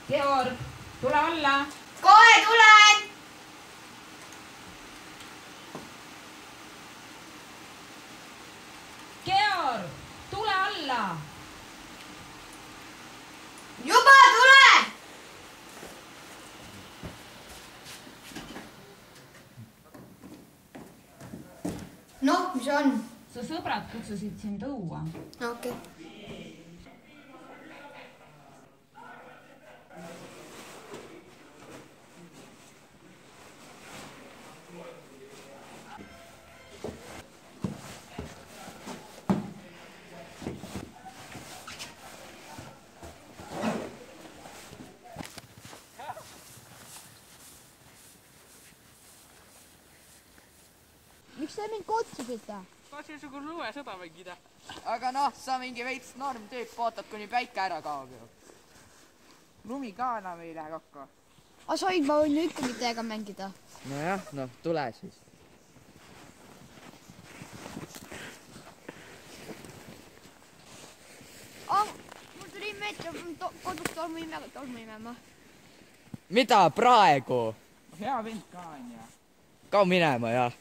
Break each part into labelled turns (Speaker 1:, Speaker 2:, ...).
Speaker 1: Georg, tule alla.
Speaker 2: Kohe tulen.
Speaker 1: Georg, tule alla.
Speaker 2: Juba tule. Noh, mis on?
Speaker 1: Su sõbrad kutsusid sind õua.
Speaker 2: Okei.
Speaker 3: Miks te mind kutsusite?
Speaker 4: Tahtsin sinuga lumesõda mängida.
Speaker 5: Aga noh, sa mingi veits normtüüp, ootad kuni päike ära kaob ju. Lumi ka enam ei lähe kokku.
Speaker 3: Aga soid, ma võin ju ikkagi teiega mängida.
Speaker 5: Nojah, noh, tule siis.
Speaker 3: Mul tuli meelde, kodus tolmu imema.
Speaker 5: Mida praegu?
Speaker 4: Hea vend ka on ja.
Speaker 5: Kao minema, jah.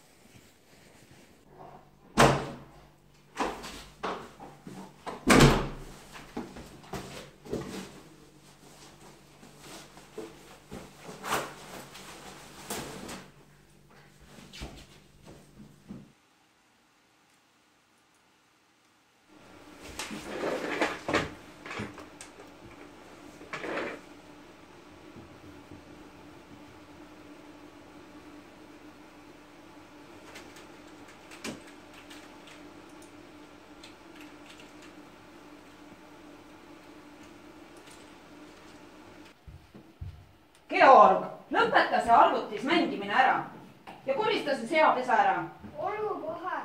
Speaker 1: Georg, lõpeta see arvutis mängimine ära ja korista see seapesa ära.
Speaker 2: Olgu kohe.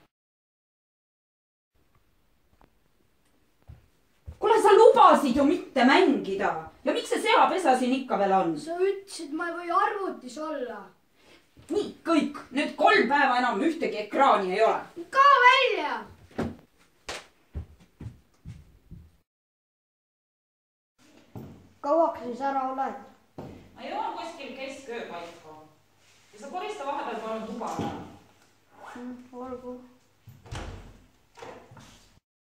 Speaker 1: Kuule, sa lubasid ju mitte mängida ja miks see seapesa siin ikka veel on?
Speaker 2: Sa ütlesid, ma ei või arvutis olla.
Speaker 1: Nii, kõik, nüüd 3 päeva enam ühtegi ekraani ei ole.
Speaker 2: Kao välja. Kauaks siis ära oled?
Speaker 1: Ma jõuan kuskil keskööpaiku ja sa korista vahepeal palun tuba ära.
Speaker 2: Olgu.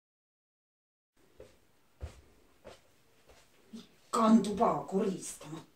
Speaker 1: Ikka on tuba koristamata.